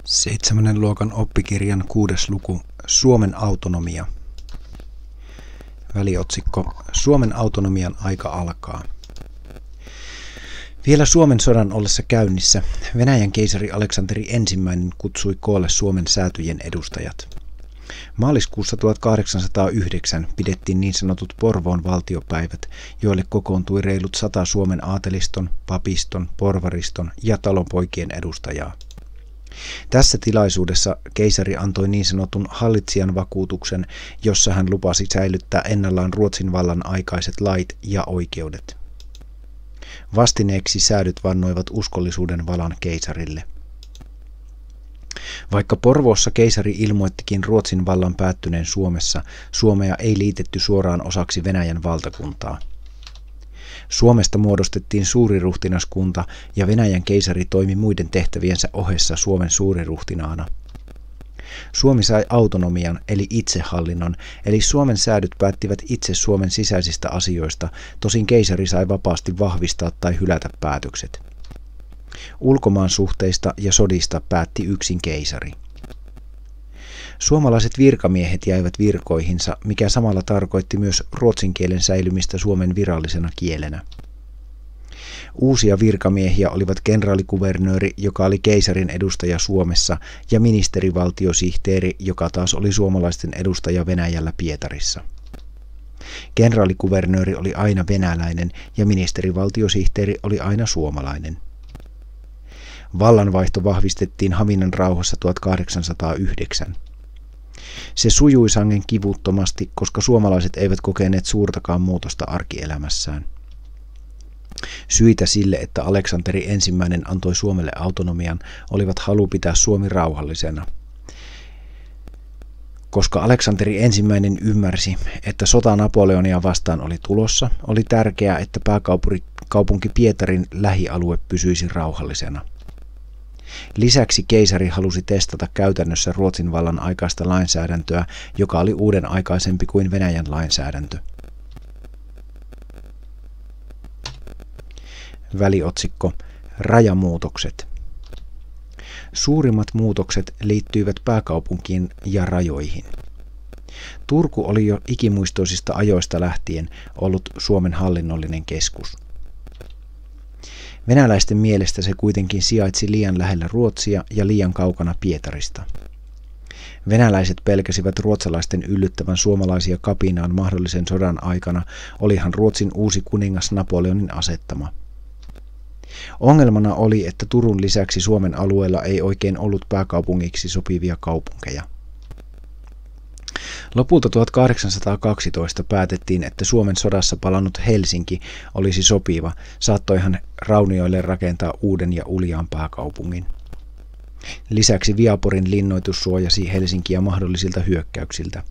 7. luokan oppikirjan 6. luku Suomen autonomia. Väliotsikko Suomen autonomian aika alkaa. Vielä Suomen sodan ollessa käynnissä Venäjän keisari Aleksanteri I kutsui koolle Suomen säätyjen edustajat. Maaliskuussa 1809 pidettiin niin sanotut Porvoon valtiopäivät, joille kokoontui reilut 100 Suomen aateliston, papiston, porvariston ja talonpoikien edustajaa. Tässä tilaisuudessa keisari antoi niin sanotun hallitsijan vakuutuksen, jossa hän lupasi säilyttää ennallaan Ruotsin vallan aikaiset lait ja oikeudet. Vastineeksi säädyt vannoivat uskollisuuden valan keisarille. Vaikka Porvoossa keisari ilmoittikin Ruotsin vallan päättyneen Suomessa, Suomea ei liitetty suoraan osaksi Venäjän valtakuntaa. Suomesta muodostettiin suuriruhtinaskunta ja Venäjän keisari toimi muiden tehtäviensä ohessa Suomen suuriruhtinaana. Suomi sai autonomian eli itsehallinnon, eli Suomen säädyt päättivät itse Suomen sisäisistä asioista, tosin keisari sai vapaasti vahvistaa tai hylätä päätökset. Ulkomaan suhteista ja sodista päätti yksin keisari. Suomalaiset virkamiehet jäivät virkoihinsa, mikä samalla tarkoitti myös ruotsin kielen säilymistä Suomen virallisena kielenä. Uusia virkamiehiä olivat kenraalikuvernööri, joka oli keisarin edustaja Suomessa, ja ministerivaltiosihteeri, joka taas oli suomalaisten edustaja Venäjällä Pietarissa. Kenraalikuvernööri oli aina venäläinen ja ministerivaltiosihteeri oli aina suomalainen. Vallanvaihto vahvistettiin Haminan rauhassa 1809. Se sujui sangen kivuttomasti, koska suomalaiset eivät kokeneet suurtakaan muutosta arkielämässään. Syitä sille, että Aleksanteri I antoi Suomelle autonomian, olivat halu pitää Suomi rauhallisena. Koska Aleksanteri I ymmärsi, että sota Napoleonia vastaan oli tulossa, oli tärkeää, että pääkaupunki Pietarin lähialue pysyisi rauhallisena. Lisäksi keisari halusi testata käytännössä Ruotsin vallan aikaista lainsäädäntöä, joka oli uuden aikaisempi kuin Venäjän lainsäädäntö. Väliotsikko Rajamuutokset. Suurimmat muutokset liittyivät pääkaupunkiin ja rajoihin. Turku oli jo ikimuistoisista ajoista lähtien ollut Suomen hallinnollinen keskus. Venäläisten mielestä se kuitenkin sijaitsi liian lähellä Ruotsia ja liian kaukana Pietarista. Venäläiset pelkäsivät ruotsalaisten yllyttävän suomalaisia kapinaan mahdollisen sodan aikana, olihan Ruotsin uusi kuningas Napoleonin asettama. Ongelmana oli, että Turun lisäksi Suomen alueella ei oikein ollut pääkaupungiksi sopivia kaupunkeja. Lopulta 1812 päätettiin, että Suomen sodassa palannut Helsinki olisi sopiva, saattoihan raunioille rakentaa uuden ja uljaan pääkaupungin. Lisäksi Viaporin linnoitus suojasi Helsinkiä mahdollisilta hyökkäyksiltä.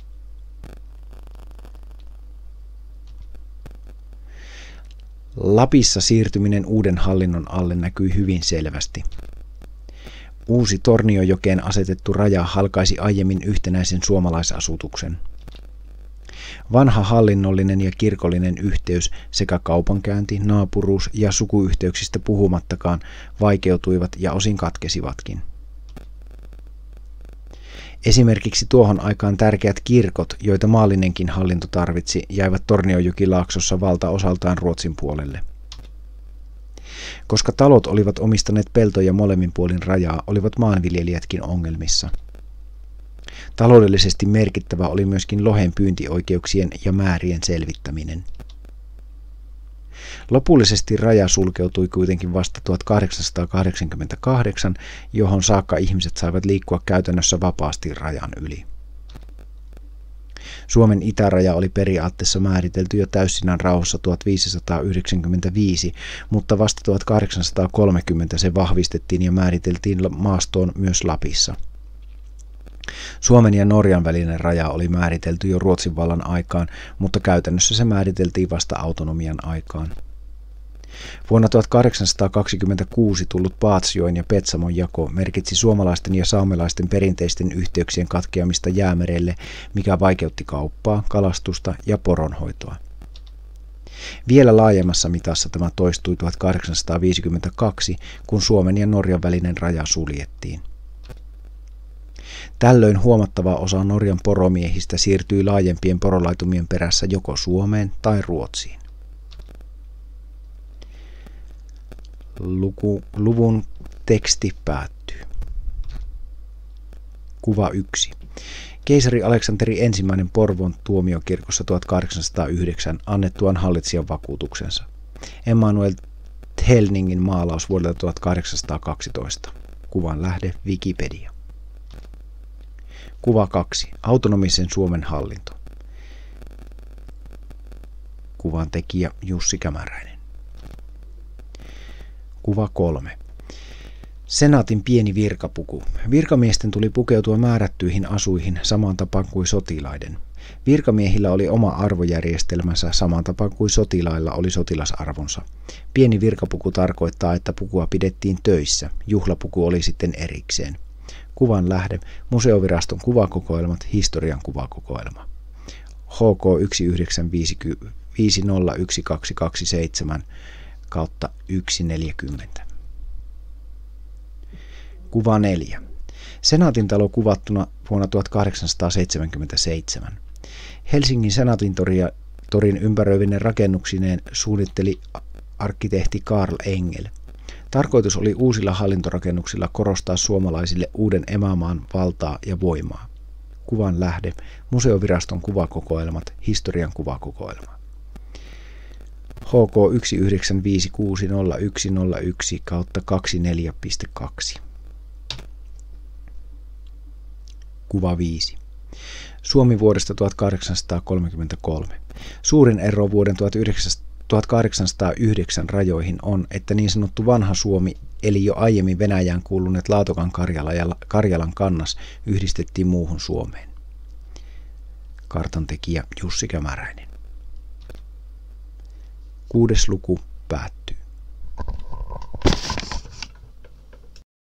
Lapissa siirtyminen uuden hallinnon alle näkyi hyvin selvästi. Uusi Torniojokeen asetettu raja halkaisi aiemmin yhtenäisen suomalaisasutuksen. Vanha hallinnollinen ja kirkollinen yhteys sekä kaupankäynti, naapuruus ja sukuyhteyksistä puhumattakaan vaikeutuivat ja osin katkesivatkin. Esimerkiksi tuohon aikaan tärkeät kirkot, joita maallinenkin hallinto tarvitsi, jäivät Torniojokilaaksossa valtaosaltaan Ruotsin puolelle. Koska talot olivat omistaneet peltoja molemmin puolin rajaa, olivat maanviljelijätkin ongelmissa. Taloudellisesti merkittävä oli myöskin lohen pyyntioikeuksien ja määrien selvittäminen. Lopullisesti raja sulkeutui kuitenkin vasta 1888, johon saakka ihmiset saivat liikkua käytännössä vapaasti rajan yli. Suomen itäraja oli periaatteessa määritelty jo täysinään rauhassa 1595, mutta vasta 1830 se vahvistettiin ja määriteltiin maastoon myös Lapissa. Suomen ja Norjan välinen raja oli määritelty jo Ruotsin vallan aikaan, mutta käytännössä se määriteltiin vasta autonomian aikaan. Vuonna 1826 tullut Paatsjoen ja Petsamon jako merkitsi suomalaisten ja saamelaisten perinteisten yhteyksien katkeamista Jäämerelle, mikä vaikeutti kauppaa, kalastusta ja poronhoitoa. Vielä laajemmassa mitassa tämä toistui 1852, kun Suomen ja Norjan välinen raja suljettiin. Tällöin huomattava osa Norjan poromiehistä siirtyi laajempien porolaitumien perässä joko Suomeen tai Ruotsiin. Luvun teksti päättyy. Kuva 1. Keisari Aleksanteri I Porvoon tuomiokirkossa 1809 annettuaan hallitsijan vakuutuksensa. Emmanuel Tellingin maalaus vuodelta 1812. Kuvan lähde Wikipedia. Kuva 2. Autonomisen Suomen hallinto. Kuvan tekijä Jussi Kämäräinen. Kuva 3. Senaatin pieni virkapuku. Virkamiesten tuli pukeutua määrättyihin asuihin samaan tapaan kuin sotilaiden. Virkamiehillä oli oma arvojärjestelmänsä samaan tapaan kuin sotilailla oli sotilasarvonsa. Pieni virkapuku tarkoittaa, että pukua pidettiin töissä. Juhlapuku oli sitten erikseen. Kuvan lähde. Museoviraston kuvakokoelmat. Historian kuvakokoelma. HK 19501227 kautta 140. Kuva 4. Senaatin talo kuvattuna vuonna 1877. Helsingin Senaatin torin ympäröivinen rakennuksineen suunnitteli arkkitehti Karl Engel. Tarkoitus oli uusilla hallintorakennuksilla korostaa suomalaisille uuden emämaan valtaa ja voimaa. Kuvan lähde. Museoviraston kuvakokoelmat. Historian kuvakokoelma. HK 19556101 kautta 24.2. Kuva 5. Suomi vuodesta 1833. Suurin ero vuoden 1809 rajoihin on, että niin sanottu vanha Suomi, eli jo aiemmin Venäjään kuuluneet Laatokan Karjala ja Karjalan kannas, yhdistettiin muuhun Suomeen. Kartan tekijä Jussi Kämäräinen. 6. luku päättyy.